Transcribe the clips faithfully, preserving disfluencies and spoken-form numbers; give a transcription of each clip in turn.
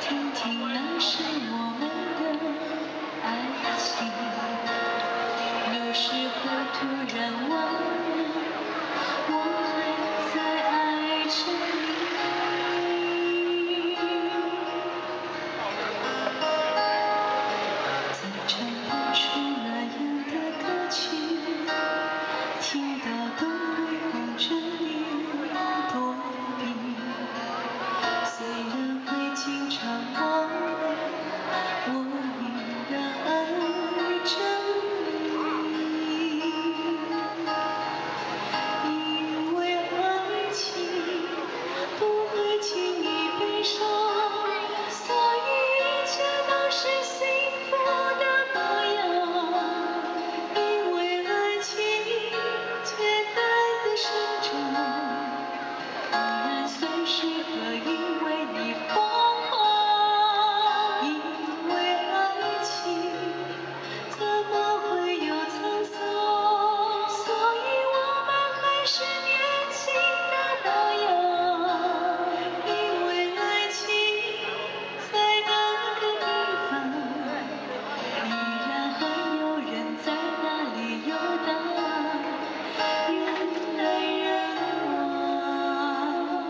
听听那是我们的爱情，有时会突然忘了，我还在爱着你。再唱不出那样的歌曲，听到都会红着脸躲避。虽然会经常忘了，我依然爱着你。因为爱情不会轻易悲伤，所以一切都是幸福的模样。因为爱情简单的生长，依然随时可以为你疯狂。因为爱情怎么会有沧桑，所以我们还是年轻的模样。因为爱情在那个地方，依然还有人在那里游荡，人来人往。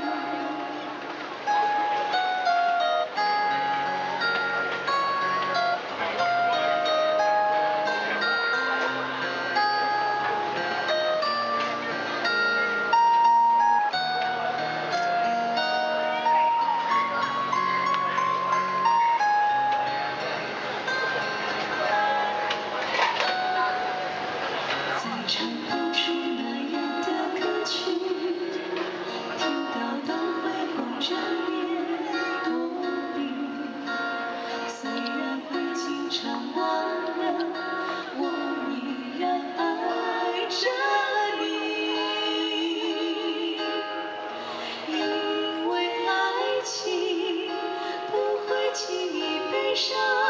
再唱不出那样的歌曲，听到都会红着脸躲避。虽然会经常忘了，我依然爱着你。因为爱情不会轻易悲伤。